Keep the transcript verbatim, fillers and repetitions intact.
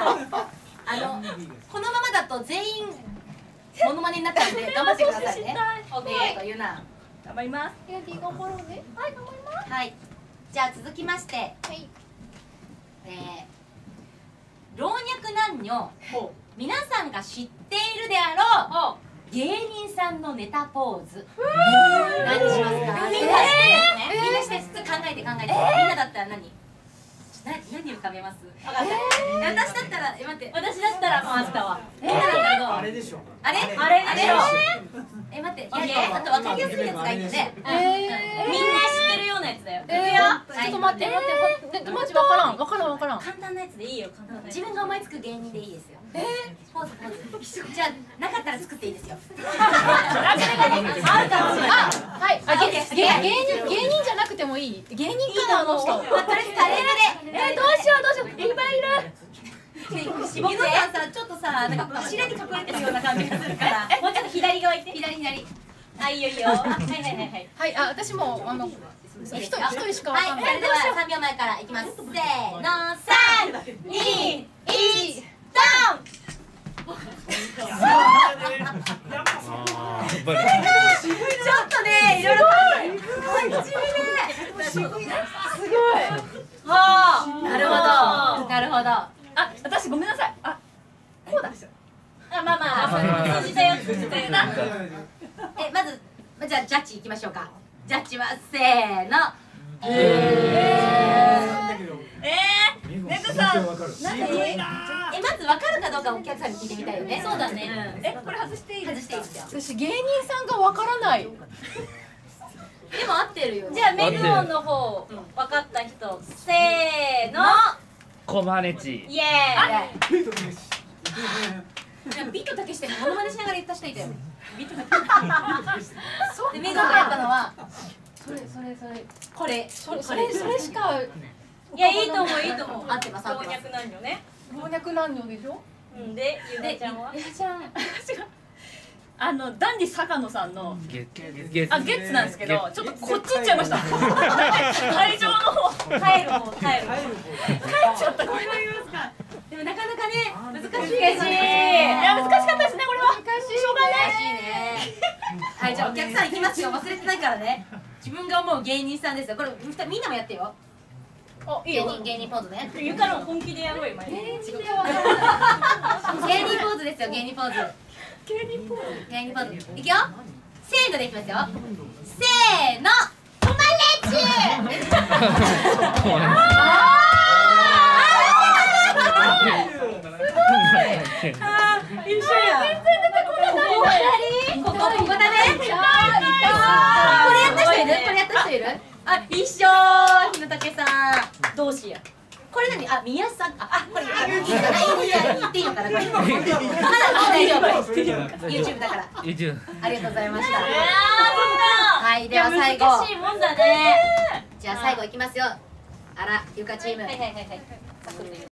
あのこのままだと全員モノマネになっちゃうんで頑張ってくださいね。オッケーというな。 頑張ります。 ヤディ頑張ろうね。はい、頑張ります。 はい。じゃあ続きまして、はい。えー、老若男女皆さんが知っているであろう芸人さんのネタポーズ。何しますか？みんな知ってるやつね。みんなして普通考えて考えて。みんなだったら何？な何浮かべます？分かった。私だったらえ待って。私だったらもうあったわ。みんなだったらどう？あれでしょ。あれ？あれでしょ。え待って。いやいやあと分かりやすいやつがいいよね。みんな知ってるようなやつだよ。いくよ。 ちょっと待って待って。マジわからんわからんわからん。 簡単なやつでいいよ。簡単なやつ。自分が思いつく芸人でいいですよ。えポーズポーズ。じゃあなかったら作っていいですよ。あるかもしれない。 はい。あ芸人芸人芸人じゃなくてもいい。芸人かなあの人。 とりあえずタレルで。 えどうしようどうしよういっぱいいる。 ゆのさんさちょっとさなんか柱に隠れてるような感じがするから。もうちょっと左側行って左左。あいいよいいよ。はいはいはいはい。 はいあ私もあの一人一人しかわかんない。 はいそれではさんびょうまえからいきます。せーのさんにいちドン。ちょっとねいろいろ考えすごいはあなるほどなるほど。 あ私ごめんなさい。あこうだ。 あまあまあ通じたよ通じたよ。えまずじゃあジャッジいきましょうか。ジャッジはせーの。えええネクさんえまず分かるかどうかお客さんに聞いてみたいよね。そうだね。 えこれ外していい外していいですよ。 私芸人さんがわからない。 でも合ってるよ。 じゃあメグオンの方分かった人せーのコマネチイエーイ。 ビートたけしってモノマネしながら言った人いたよね。ビートたけしでメグがやったのはそれそれそれこれそれそれそれしかいやいいと思ういいと思う。 合ってます合ってます。 老若男女ね。 老若男女でしょ。 うんでゆなちゃんはゆなちゃんあのダンディ坂野さんのゲあゲッツなんですけどちょっとこっち行っちゃいました。会場の方帰る方帰る方帰っちゃった。これは言いますか。 でもなかなかね難しいですいね。 や難しかったですねこれは。 難しいしょうがない。 難しいね。はいじゃあお客さん行きますよ。忘れてないからね。自分が思う芸人さんですよ。これみんなもやってよ。 おいいよ。 芸人芸人ポーズね。 ゆかの本気でやろうよ。 芸人でわからない。 芸人ポーズですよ芸人ポーズ。 芸人ポーズ。 芸人ポーズ。いくよ。せーのでいきますよ。せーの。コマネチ。 一緒や。全然出てこない。 ここここだね。これやった人いる？これやった人いる？あ一緒。日野武さん。 同志や。 これ何？あ宮さん。ああこれいいかな。いいかな。言っていいのかなこれ。まだ大丈夫。YouTube だから。 YouTube ありがとうございました。 ああはいでは最後。 難しいもんだね。 じゃあ最後いきますよ。あらゆかチーム。 はいはいはいはい。